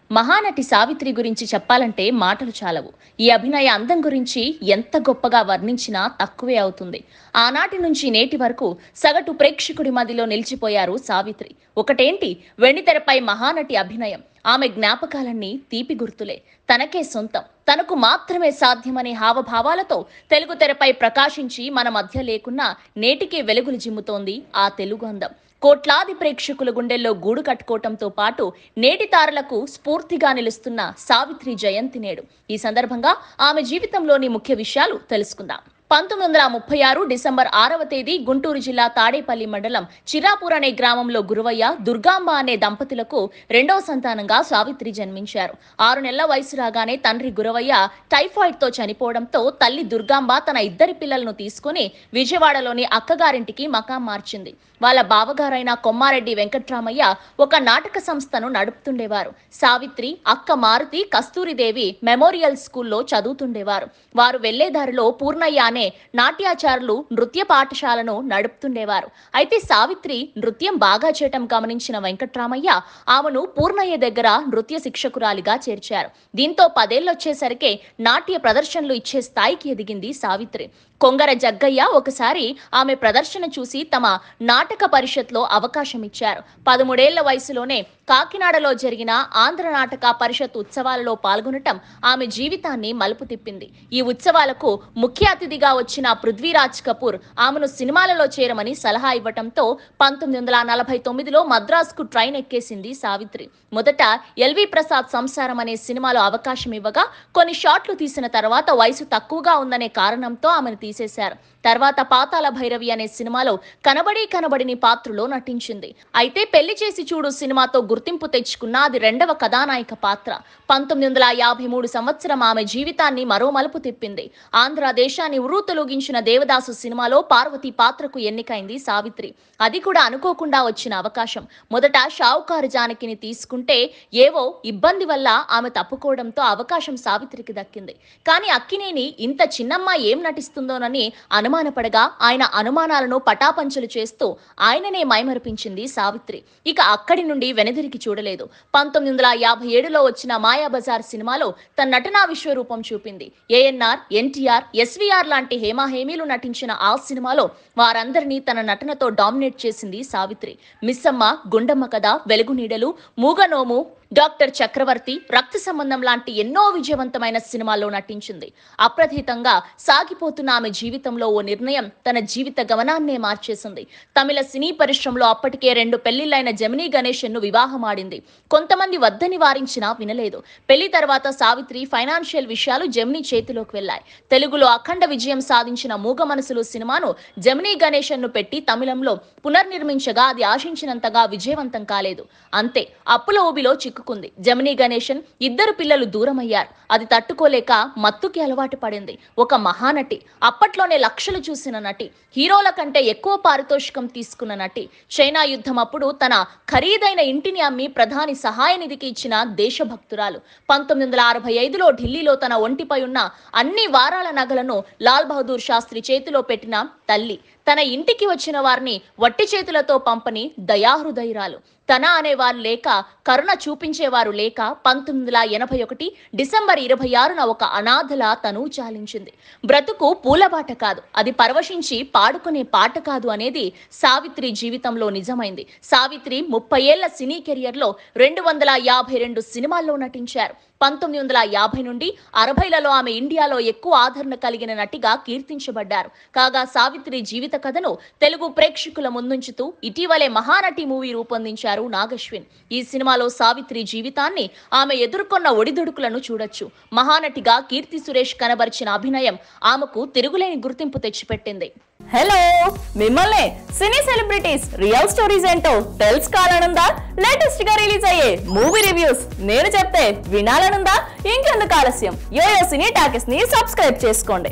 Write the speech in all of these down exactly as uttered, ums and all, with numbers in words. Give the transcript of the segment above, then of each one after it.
మహానటి సావిత్రి గురించి చెప్పాలంటే మాటలు చాలవు. ఈ అభినయ అందం గురించి ఎంత గొప్పగా వర్ణించినా తక్కువే అవుతుంది. ఆనాటి నుంచి నేటి వరకు సగటు ప్రేక్షకుడి మదిలో నిలిచిపోయారు సావిత్రి. ఒకటేంటి, వెండితెరపై మహానటి అభినయం, ఆమె జ్ఞాపకాలన్నీ తీపి గుర్తులే, తనకే సొంతం, తనకు మాత్రమే సాధ్యమనే హావభావాలతో తెలుగు తెరపై ప్రకాశించి మన మధ్య లేకున్నా నేటికే వెలుగులు జిమ్ముతోంది ఆ తెలుగు అందం. కోట్లాది ప్రేక్షకుల గుండెల్లో గూడు కట్టుకోవటంతో పాటు నేటి తారలకు స్ఫూర్తిగా నిలుస్తున్న సావిత్రి జయంతి నేడు. ఈ సందర్భంగా ఆమె జీవితంలోని ముఖ్య విషయాలు తెలుసుకుందాం. పంతొమ్మిది వందల ముప్పై ఆరు డిసెంబర్ ఆరవ తేదీ గుంటూరు జిల్లా తాడేపల్లి మండలం చిరాపూర్ అనే గ్రామంలో గురువయ్య, దుర్గాంబ అనే దంపతులకు రెండవ సంతానంగా సావిత్రి జన్మించారు. ఆరు నెలల వయసు రాగానే తండ్రి గురువయ్య టైఫాయిడ్ తో చనిపోవడంతో తల్లి దుర్గాంబ తన ఇద్దరి పిల్లలను తీసుకుని విజయవాడలోని అక్కగారింటికి మకాం మార్చింది. వాళ్ళ బావగారైన కొమ్మారెడ్డి వెంకట్రామయ్య ఒక నాటక సంస్థను నడుపుతుండేవారు. సావిత్రి, అక్క మారుతి కస్తూరిదేవి మెమోరియల్ స్కూల్లో చదువుతుండేవారు. వారు వెళ్లేదారిలో పూర్ణయ్య అనే నాట్యాచారులు నృత్య పాఠశాలను నడుపుతుండేవారు. అయితే సావిత్రి నృత్యం బాగా చేయటం గమనించిన వెంకట్రామయ్య ఆమెను పూర్ణయ్య దగ్గర నృత్య శిక్షకురాలిగా చేర్చారు. దీంతో పదేళ్లొచ్చేసరికే నాట్య ప్రదర్శనలు ఇచ్చే స్థాయికి ఎదిగింది సావిత్రి. కొంగర జగ్గయ్య ఒకసారి ఆమె ప్రదర్శన చూసి తమ నాటక పరిషత్లో అవకాశం ఇచ్చారు. పదమూడేళ్ల వయసులోనే కాకినాడలో జరిగిన ఆంధ్ర నాటక పరిషత్ ఉత్సవాలలో పాల్గొనటం ఆమె జీవితాన్ని మలుపు తిప్పింది. ఈ ఉత్సవాలకు ముఖ్య అతిథిగా వచ్చిన పృథ్వీరాజ్ కపూర్ ఆమెను సినిమాలలో చేరమని సలహా ఇవ్వటంతో పంతొమ్మిది వందల నలభై తొమ్మిదిలో మద్రాసుకు ట్రైన్ ఎక్కేసింది సావిత్రి. మొదట ఎల్వి ప్రసాద్ సంసారం అనే సినిమాలో అవకాశం ఇవ్వగా కొన్ని షాట్లు తీసిన తర్వాత వయసు తక్కువగా ఉందనే కారణంతో ఆమెను తీసేశారు. తర్వాత పాతాళ భైరవి అనే సినిమాలో కనబడి కనబడిని పాత్రలో నటించింది. అయితే పెళ్లి చేసి చూడు సినిమాతో గుర్తింపు తెచ్చుకున్న అది రెండవ కథానాయక పాత్ర. పంతొమ్మిది వందల యాభై మూడు సంవత్సరం ఆమె జీవితాన్ని మరో మలుపు తిప్పింది. ఆంధ్ర దేశాన్ని ఉర్రూతలూగించిన దేవదాసు సినిమాలో పార్వతి పాత్రకు ఎన్నికైంది సావిత్రి. అది కూడా అనుకోకుండా వచ్చిన అవకాశం. మొదట షావుకారు జానకిని తీసుకుంటే ఏవో ఇబ్బంది వల్ల ఆమె తప్పుకోవడంతో అవకాశం సావిత్రికి దక్కింది. కానీ అక్కినేని ఇంత చిన్నమ్మ ఏం నటిస్తుందోనని అనుమానపడగా ఆయన అనుమానాలను పటాపంచలు చేస్తూ ఆయననే మైమరిపించింది సావిత్రి. ఇక అక్కడి నుండి వెనుదిరిగి చూడలేదు. పంతొమ్మిది వందల యాభై ఏడులో వచ్చిన మాయాబజార్ సినిమాలో తన నటనా విశ్వరూపం చూపింది. ఏఎన్ఆర్, ఎన్టీఆర్, ఎస్వీఆర్ లాంటి హేమాహేమీలు నటించిన ఆ సినిమాలో వారందరినీ తన నటనతో డామినేట్ చేసింది సావిత్రి. మిస్సమ్మ, గుండమ్మ కథ, వెలుగు నీడలు, మూగనోము, డాక్టర్ చక్రవర్తి, రక్త సంబంధం లాంటి ఎన్నో విజయవంతమైన సినిమాల్లో నటించింది. అప్రతిహితంగా సాగిపోతున్న ఆమె జీవితంలో ఓ నిర్ణయం తన జీవిత గమనాన్నే మార్చేసింది. తమిళ సినీ పరిశ్రమలో అప్పటికే రెండు పెళ్లిళ్లైన జమినీ గణేశన్ ను వివాహమాడింది. కొంతమంది వద్దని వారించినా వినలేదు. పెళ్లి తర్వాత సావిత్రి ఫైనాన్షియల్ విషయాలు జమినీ చేతిలోకి వెళ్లాయి. తెలుగులో అఖండ విజయం సాధించిన మూగ మనసులు సినిమాను జమినీ గణేశన్ ను పెట్టి తమిళంలో పునర్నిర్మించగా అది ఆశించినంతగా విజయవంతం కాలేదు. అంతే, అప్పుల ఊబిలో చిక్కుకుంది. జమినీ గణేశన్ ఇద్దరు పిల్లలు దూరమయ్యారు. అది తట్టుకోలేక మత్తుకి అలవాటు పడింది. ఒక మహానటి, అప్పట్లోనే లక్షలు చూసిన నటి, హీరోల కంటే ఎక్కువ పారితోషికం తీసుకున్న నటి, చైనా యుద్ధం అప్పుడు తన ఖరీదైన ఇంటిని అమ్మి ప్రధాని సహాయ నిధికి ఇచ్చిన దేశభక్తురాలు. పంతొమ్మిది వందల అరవై ఐదులో ఢిల్లీలో తన ఒంటిపై ఉన్న అన్ని వారాల నగలను లాల్ బహదూర్ శాస్త్రి చేతిలో పెట్టిన తల్లి, తన ఇంటికి వచ్చిన వారిని వట్టి చేతులతో పంపని దయాహృదయురాలు, తన అనేవారు లేక కరుణ చూపించేవారు లేక పంతొమ్మిది వందల ఎనభై ఒకటి డిసెంబర్ ఇరవై ఆరున ఒక అనాథలా తను చాలించింది. బ్రతుకు పూలబాట కాదు, అది పరవశించి పాడుకునే పాట కాదు అనేది సావిత్రి జీవితంలో నిజమైంది. సావిత్రి ముప్పై ఏళ్ల సినీ కెరియర్లో రెండు వందల యాభై రెండు సినిమాల్లో నటించారు. పంతొమ్మిది వందల యాభై నుండి అరవైలలో ఆమె ఇండియాలో ఎక్కువ ఆదరణ కలిగిన నటిగా కీర్తించబడ్డారు. కాగా సావిత్రి జీవిత కథను తెలుగు ప్రేక్షకుల ముందుంచుతూ ఇటీవలే మహానటి మూవీ రూపొందించారు నాగశ్విన్. ఈ సినిమాలో సావిత్రి జీవితాన్ని, ఆమె ఎదుర్కొన్న ఒడిదుడుకులను చూడొచ్చు. మహానటిగా కీర్తి సురేష్ కనబరిచిన అభినయం ఆమెకు తిరుగులేని గుర్తింపు తెచ్చిపెట్టింది. హలో, మిమ్మల్ని సినీ సెలబ్రిటీస్ రియల్ స్టోరీస్ ఏంటో తెలుసుకోవాలనుందా? లేటెస్ట్ గా రిలీజ్ అయ్యే మూవీ రివ్యూస్ నేను చెప్తే వినాలనుందా? ఇంకెందుకు ఆలస్యం, యోయో సినీ టాకీస్ ని సబ్స్క్రైబ్ చేసుకోండి.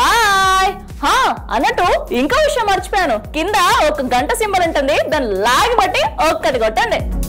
బాయ్. హా అన్నట్టు ఇంకో విషయం మర్చిపోయాను, కింద ఒక గంట సింబల్ ఉంటుంది, దాన్ని లాగి బట్టి ఒక్కటి కొట్టండి.